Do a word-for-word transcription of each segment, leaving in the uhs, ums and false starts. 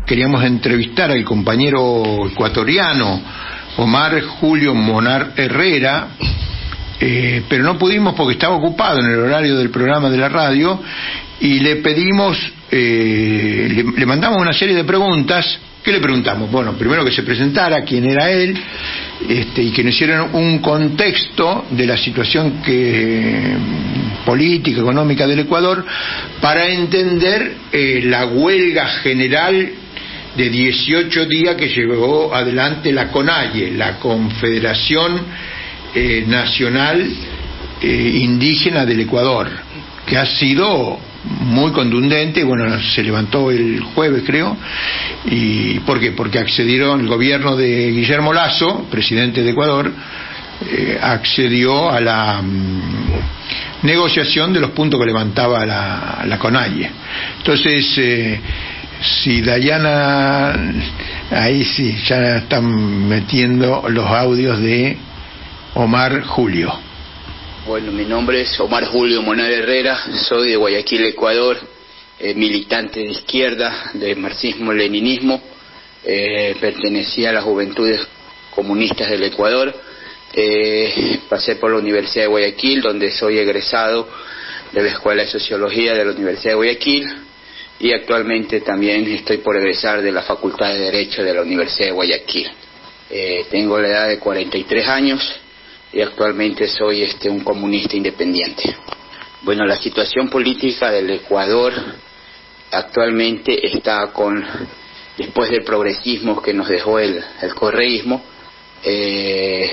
queríamos entrevistar al compañero ecuatoriano Omar Julio Monar Herrera, eh, pero no pudimos porque estaba ocupado en el horario del programa de la radio, y le pedimos, eh, le, le mandamos una serie de preguntas. ¿Qué le preguntamos? Bueno, primero que se presentara, quién era él, este, y que nos hicieran un contexto de la situación que, política, económica del Ecuador, para entender eh, la huelga general de dieciocho días que llevó adelante la CONAIE, la Confederación eh, Nacional eh, Indígena del Ecuador, que ha sido muy contundente. Bueno, se levantó el jueves, creo. ¿Y por qué? Porque accedieron, el gobierno de Guillermo Lasso, presidente de Ecuador, eh, accedió a la mm, negociación de los puntos que levantaba la, la CONAIE. Entonces, eh, si Dayana, ahí sí, ya están metiendo los audios de Omar Julio. Bueno, mi nombre es Omar Julio Monar Herrera, soy de Guayaquil, Ecuador, eh, militante de izquierda, de marxismo-leninismo, eh, pertenecía a las Juventudes Comunistas del Ecuador, eh, pasé por la Universidad de Guayaquil, donde soy egresado de la Escuela de Sociología de la Universidad de Guayaquil, y actualmente también estoy por egresar de la Facultad de Derecho de la Universidad de Guayaquil. Eh, tengo la edad de cuarenta y tres años, y actualmente soy este un comunista independiente. Bueno, la situación política del Ecuador actualmente está con, después del progresismo que nos dejó el, el correísmo, eh,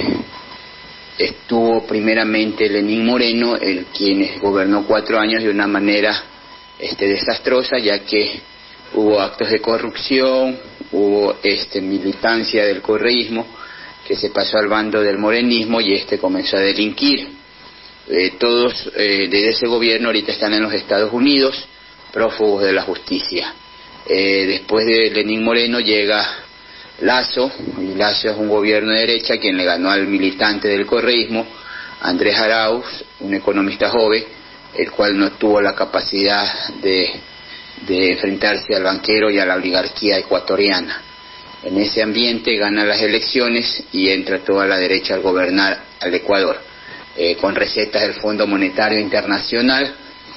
estuvo primeramente Lenín Moreno, el quien gobernó cuatro años de una manera este, desastrosa, ya que hubo actos de corrupción, hubo este, militancia del correísmo, que se pasó al bando del morenismo, y este comenzó a delinquir. Eh, todos eh, de ese gobierno ahorita están en los Estados Unidos, prófugos de la justicia. Eh, después de Lenín Moreno llega Lasso, y Lasso es un gobierno de derecha quien le ganó al militante del correísmo, Andrés Arauz, un economista joven, el cual no tuvo la capacidad de, de enfrentarse al banquero y a la oligarquía ecuatoriana. En ese ambiente gana las elecciones y entra toda la derecha al gobernar al Ecuador, eh, con recetas del Fondo Monetario Internacional,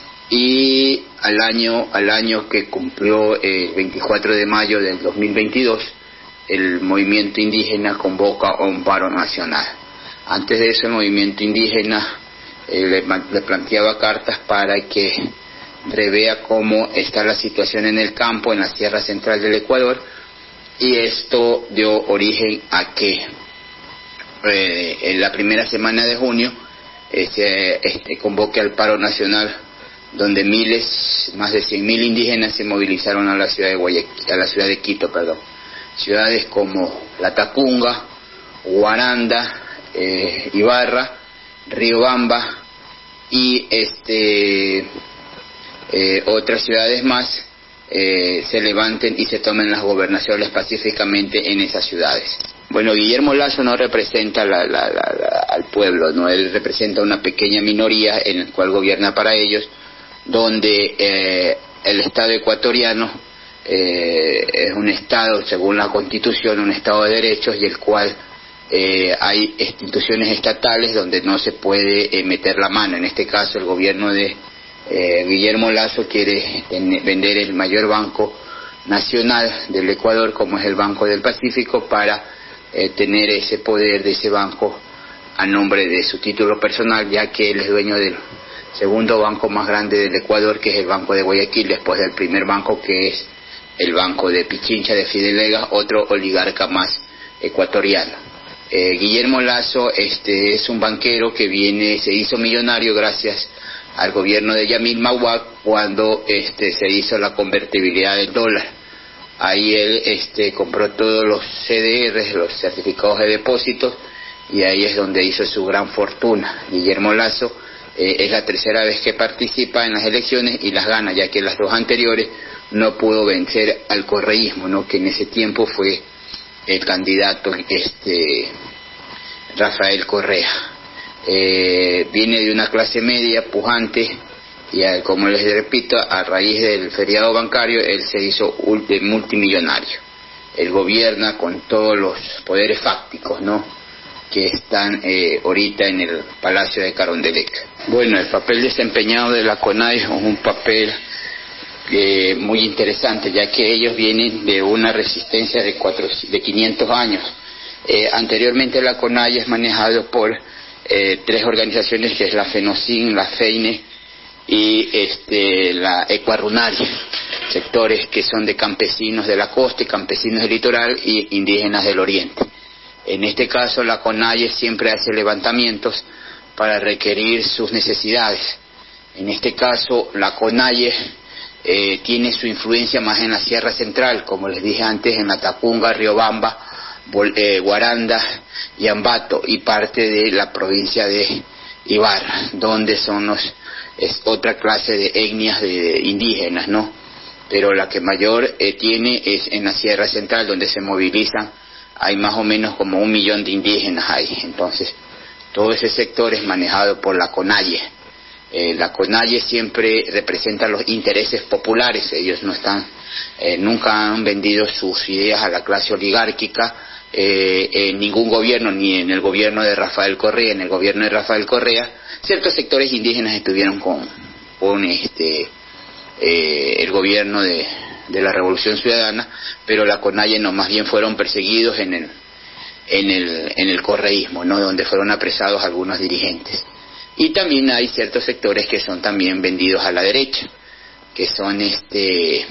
y al año, al año que cumplió el eh, veinticuatro de mayo del dos mil veintidós, el movimiento indígena convoca un paro nacional. Antes de eso el movimiento indígena eh, le, le planteaba cartas para que revea cómo está la situación en el campo, en la Sierra Central del Ecuador, y esto dio origen a que eh, en la primera semana de junio eh, se este, convoque al paro nacional, donde miles, más de cien mil indígenas se movilizaron a la ciudad de Guayaquil, a la ciudad de Quito, perdón. Ciudades como La Tacunga, Guaranda, eh, Ibarra, Riobamba y este eh, otras ciudades más eh, se levanten y se tomen las gobernaciones pacíficamente en esas ciudades. Bueno, Guillermo Lasso no representa la, la, la, la, al pueblo, no, él representa una pequeña minoría en la cual gobierna para ellos, donde eh, el Estado ecuatoriano eh, es un Estado, según la Constitución, un Estado de derechos, y el cual eh, hay instituciones estatales donde no se puede eh, meter la mano. En este caso, el gobierno de eh, Guillermo Lasso quiere ten, vender el mayor banco nacional del Ecuador, como es el Banco del Pacífico, para eh, tener ese poder de ese banco a nombre de su título personal, ya que él es dueño del segundo banco más grande del Ecuador, que es el Banco de Guayaquil, después del primer banco, que es el Banco de Pichincha de Fidel Vegas, otro oligarca más ecuatoriano. Eh, Guillermo Lasso este, es un banquero que viene, se hizo millonario gracias al gobierno de Yamil Mahuac cuando este, se hizo la convertibilidad del dólar. Ahí él este, compró todos los C D Rs, los certificados de depósitos, y ahí es donde hizo su gran fortuna. Guillermo Lasso eh, es la tercera vez que participa en las elecciones y las gana, ya que las dos anteriores no pudo vencer al correísmo, ¿no?, que en ese tiempo fue el candidato este Rafael Correa. Eh, viene de una clase media pujante y a, como les repito, a raíz del feriado bancario él se hizo multimillonario. Él gobierna con todos los poderes fácticos, ¿no?, que están eh, ahorita en el Palacio de Carondelet. Bueno, el papel desempeñado de la CONAIE es un papel eh, muy interesante, ya que ellos vienen de una resistencia de, cuatro, de quinientos años. Eh, anteriormente la CONAIE es manejado por eh, tres organizaciones, que es la FENOCIN, la FEINE y este, la Ecuarrunaria, sectores que son de campesinos de la costa, campesinos del litoral y indígenas del oriente. En este caso la CONAIE siempre hace levantamientos para requerir sus necesidades. En este caso la CONAIE eh, tiene su influencia más en la Sierra Central, como les dije antes, en Atacunga, Riobamba, Bol eh, Guaranda y Ambato, y parte de la provincia de Ibarra, donde son los, es otra clase de etnias de, de indígenas, ¿no? Pero la que mayor eh, tiene es en la Sierra Central, donde se movilizan. Hay más o menos como un millón de indígenas ahí. Entonces, todo ese sector es manejado por la CONAIE. Eh, la CONAIE siempre representa los intereses populares. Ellos no están, eh, nunca han vendido sus ideas a la clase oligárquica. Eh, en ningún gobierno, ni en el gobierno de Rafael Correa, en el gobierno de Rafael Correa, ciertos sectores indígenas estuvieron con, con este, eh, el gobierno de... de la Revolución Ciudadana, pero la CONAIE no, más bien fueron perseguidos en el en el en el correísmo, ¿no?, donde fueron apresados algunos dirigentes. Y también hay ciertos sectores que son también vendidos a la derecha, que son este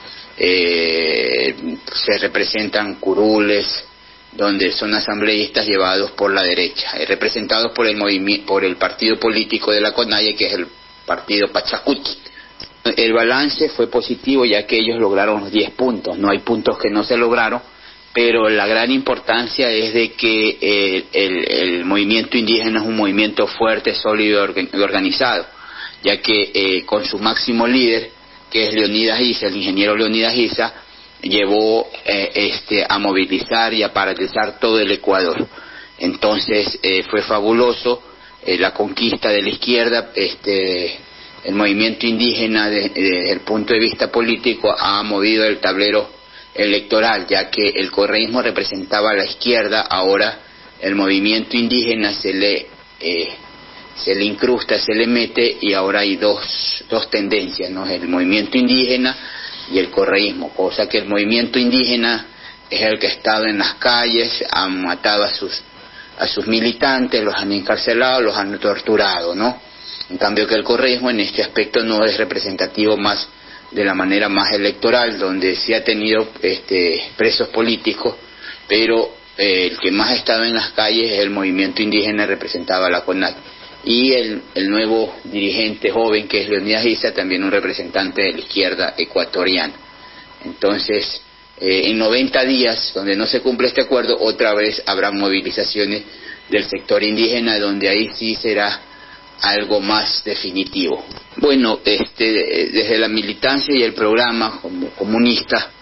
eh, se representan curules, donde son asambleístas llevados por la derecha, eh, representados por el movimiento, por el partido político de la CONAIE, que es el partido Pachacuti. El balance fue positivo, ya que ellos lograron los diez puntos. No hay puntos que no se lograron, pero la gran importancia es de que eh, el, el movimiento indígena es un movimiento fuerte, sólido y organizado, ya que eh, con su máximo líder, que es Leonidas Issa, el ingeniero Leonidas Issa, llevó eh, este, a movilizar y a paralizar todo el Ecuador. Entonces eh, fue fabuloso eh, la conquista de la izquierda. este El movimiento indígena, desde de, el punto de vista político, ha movido el tablero electoral, ya que el correísmo representaba a la izquierda. Ahora el movimiento indígena se le eh, se le incrusta, se le mete, y ahora hay dos dos tendencias, ¿no?, el movimiento indígena y el correísmo, cosa que el movimiento indígena es el que ha estado en las calles, han matado a sus a sus militantes, los han encarcelado, los han torturado, ¿no? En cambio que el correísmo en este aspecto no es representativo, más de la manera más electoral, donde sí ha tenido este, presos políticos, pero eh, el que más ha estado en las calles es el movimiento indígena, representado a la CONAIE. Y el, el nuevo dirigente joven, que es Leonidas Issa, también un representante de la izquierda ecuatoriana. Entonces, eh, en noventa días, donde no se cumple este acuerdo, otra vez habrá movilizaciones del sector indígena, donde ahí sí será algo más definitivo. Bueno, este, desde la militancia y el programa como comunista,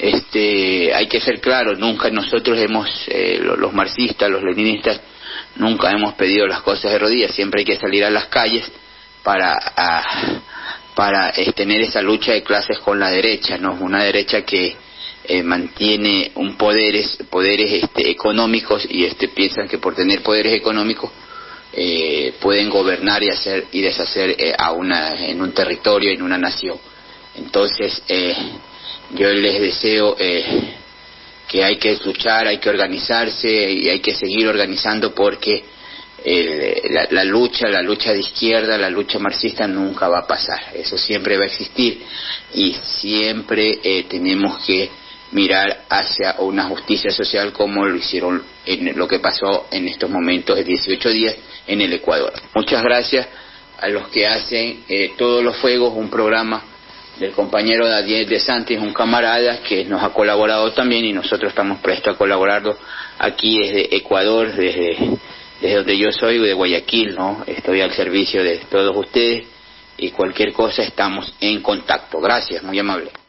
este, hay que ser claro, nunca nosotros hemos, eh, los marxistas, los leninistas, nunca hemos pedido las cosas de rodillas. Siempre hay que salir a las calles para a, para eh, tener esa lucha de clases con la derecha, ¿no? Una derecha que eh, mantiene un poderes poderes este, económicos, y este piensan que por tener poderes económicos Eh, pueden gobernar y hacer y deshacer eh, a una en un territorio, en una nación. Entonces eh, yo les deseo eh, que hay que luchar, hay que organizarse y hay que seguir organizando, porque el, la, la lucha la lucha de izquierda, la lucha marxista nunca va a pasar. Eso siempre va a existir, y siempre eh, tenemos que mirar hacia una justicia social, como lo hicieron en lo que pasó en estos momentos de dieciocho días en el Ecuador. Muchas gracias a los que hacen eh, Todos los Fuegos, un programa del compañero Daniel de Santis, un camarada que nos ha colaborado también, y nosotros estamos prestos a colaborarlo aquí desde Ecuador, desde, desde donde yo soy, de Guayaquil, ¿no? Estoy al servicio de todos ustedes, y cualquier cosa estamos en contacto. Gracias, muy amable.